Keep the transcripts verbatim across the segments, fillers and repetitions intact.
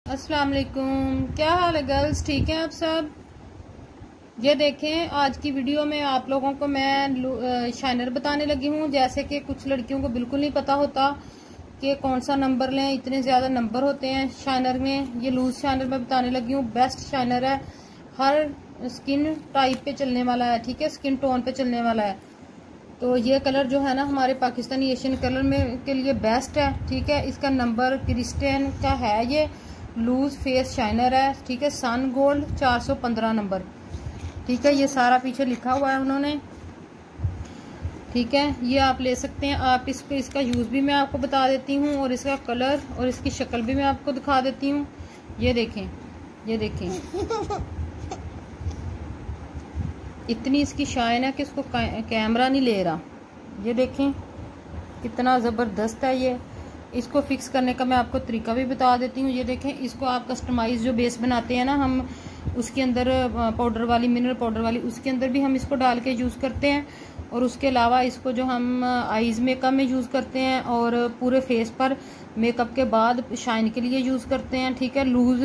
अस्सलाम वालेकुम, क्या हाल है गर्ल्स? ठीक हैं आप सब? ये देखें, आज की वीडियो में आप लोगों को मैं शाइनर बताने लगी हूँ। जैसे कि कुछ लड़कियों को बिल्कुल नहीं पता होता कि कौन सा नंबर लें, इतने ज़्यादा नंबर होते हैं शाइनर में। ये लूज शाइनर मैं बताने लगी हूँ। बेस्ट शाइनर है, हर स्किन टाइप पे चलने वाला है, ठीक है, स्किन टोन पे चलने वाला है। तो ये कलर जो है ना हमारे पाकिस्तानी एशियन कलर में के लिए बेस्ट है, ठीक है। इसका नंबर क्रिस्टियन का है, ये लूज फेस शाइनर है, ठीक है। सन गोल्ड चार सौ पंद्रह नंबर, ठीक है। ये सारा पीछे लिखा हुआ है उन्होंने, ठीक है। ये आप ले सकते हैं। आप इसको इसका यूज़ भी मैं आपको बता देती हूँ और इसका कलर और इसकी शक्ल भी मैं आपको दिखा देती हूँ। ये देखें, ये देखें, इतनी इसकी शाइन है कि इसको कैमरा नहीं ले रहा। ये देखें कितना ज़बरदस्त है ये। इसको फिक्स करने का मैं आपको तरीका भी बता देती हूँ। ये देखें, इसको आप कस्टमाइज जो बेस बनाते हैं ना हम, उसके अंदर पाउडर वाली, मिनरल पाउडर वाली, उसके अंदर भी हम इसको डाल के यूज़ करते हैं। और उसके अलावा इसको जो हम आईज़ मेकअप में यूज़ करते हैं और पूरे फेस पर मेकअप के बाद शाइन के लिए यूज़ करते हैं, ठीक है। लूज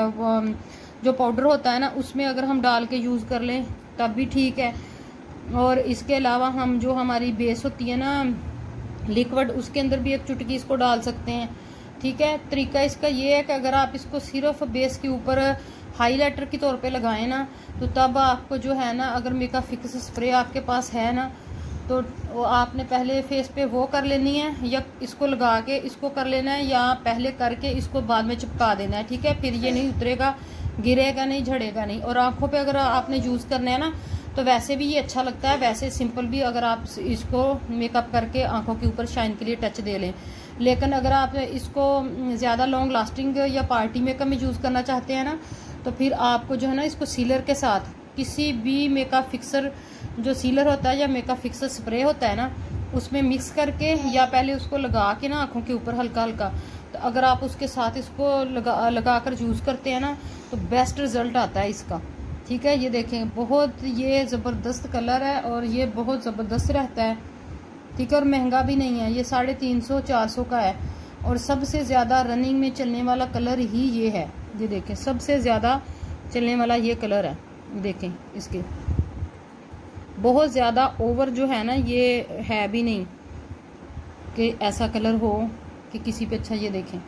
जो पाउडर होता है ना उसमें अगर हम डाल के यूज़ कर लें तब भी ठीक है। और इसके अलावा हम जो हमारी बेस होती है ना लिक्विड, उसके अंदर भी एक चुटकी इसको डाल सकते हैं, ठीक है। तरीका इसका ये है कि अगर आप इसको सिर्फ बेस के ऊपर हाइलाइटर के तौर पे लगाएं ना, तो तब आपको जो है ना, अगर मेकअप फिक्स स्प्रे आपके पास है ना, तो वो आपने पहले फेस पे वो कर लेनी है, या इसको लगा के इसको कर लेना है, या पहले करके इसको बाद में चिपका देना है, ठीक है। फिर ये नहीं उतरेगा, गिरेगा नहीं, झड़ेगा नहीं। और आंखों पे अगर आपने यूज़ करना है ना, तो वैसे भी ये अच्छा लगता है, वैसे सिंपल भी अगर आप इसको मेकअप करके आंखों के ऊपर शाइन के लिए टच दे लें। लेकिन अगर आप इसको ज़्यादा लॉन्ग लास्टिंग या पार्टी मेकअप में यूज़ करना चाहते हैं ना, तो फिर आपको जो है ना इसको सीलर के साथ, किसी भी मेकअप फिक्सर जो सीलर होता है या मेकअप फिक्सर स्प्रे होता है ना, उसमें मिक्स करके या पहले उसको लगा के ना आंखों के ऊपर हल्का हल्का, तो अगर आप उसके साथ इसको लगा लगा कर यूज़ करते हैं ना, तो बेस्ट रिजल्ट आता है इसका, ठीक है। ये देखें, बहुत ये ज़बरदस्त कलर है और ये बहुत ज़बरदस्त रहता है, ठीक है। और महंगा भी नहीं है, ये साढ़े तीन सौ चार सौ का है। और सबसे ज़्यादा रनिंग में चलने वाला कलर ही ये है। ये देखें, सबसे ज़्यादा चलने वाला ये कलर है। देखें इसके बहुत ज़्यादा ओवर जो है ना, ये है भी नहीं कि ऐसा कलर हो कि किसी पे अच्छा। ये देखें,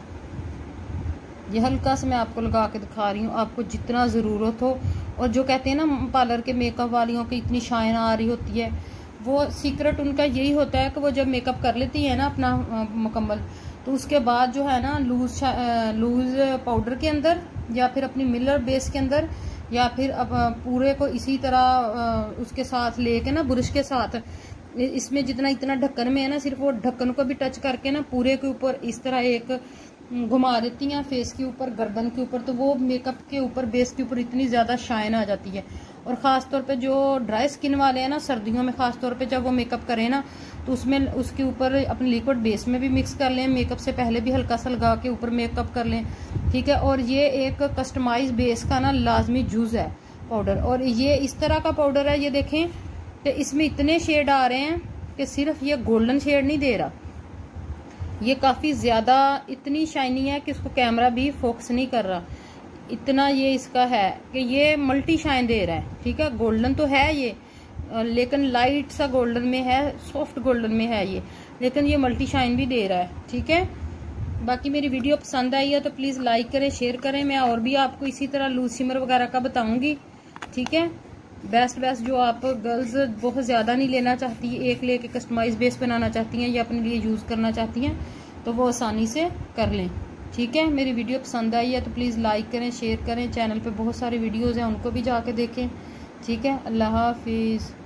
ये हल्का सा मैं आपको लगा के दिखा रही हूँ, आपको जितना ज़रूरत हो। और जो कहते हैं ना पार्लर के मेकअप वालियों की इतनी शाइन आ रही होती है, वो सीक्रेट उनका यही होता है कि वो जब मेकअप कर लेती है ना अपना मुकम्मल, तो उसके बाद जो है ना लूज लूज पाउडर के अंदर या फिर अपनी मिलर बेस के अंदर, या फिर अब पूरे को इसी तरह उसके साथ लेके ना ब्रश के साथ, इसमें जितना इतना ढक्कन में है ना, सिर्फ वो ढक्कन को भी टच करके ना पूरे के ऊपर इस तरह एक घुमा देती हैं फेस के ऊपर, गर्दन के ऊपर, तो वो मेकअप के ऊपर बेस के ऊपर इतनी ज़्यादा शाइन आ जाती है। और ख़ास तौर पे जो ड्राई स्किन वाले हैं ना, सर्दियों में ख़ास तौर पे जब वो मेकअप करें ना, तो उसमें उसके ऊपर अपने लिक्विड बेस में भी मिक्स कर लें, मेकअप से पहले भी हल्का सा लगा के ऊपर मेकअप कर लें, ठीक है। और ये एक कस्टमाइज बेस का ना लाजमी जूस है पाउडर, और ये इस तरह का पाउडर है। ये देखें कि इसमें इतने शेड आ रहे हैं कि सिर्फ ये गोल्डन शेड नहीं दे रहा, ये काफ़ी ज़्यादा इतनी शाइनी है कि इसको कैमरा भी फोकस नहीं कर रहा, इतना ये इसका है कि ये मल्टी शाइन दे रहा है, ठीक है। गोल्डन तो है ये, लेकिन लाइट सा गोल्डन में है, सॉफ्ट गोल्डन में है ये, लेकिन ये मल्टी शाइन भी दे रहा है, ठीक है। बाकी मेरी वीडियो पसंद आई है तो प्लीज़ लाइक करें, शेयर करें। मैं और भी आपको इसी तरह लूज शिमर वगैरह का बताऊँगी, ठीक है। बेस्ट बेस्ट जो आप गर्ल्स बहुत ज़्यादा नहीं लेना चाहती, एक लेके कस्टमाइज बेस बनाना चाहती हैं या अपने लिए यूज़ करना चाहती हैं, तो वो आसानी से कर लें, ठीक है। मेरी वीडियो पसंद आई है तो प्लीज़ लाइक करें, शेयर करें। चैनल पे बहुत सारे वीडियोज़ हैं, उनको भी जाके देखें, ठीक है। अल्लाह हाफिज़।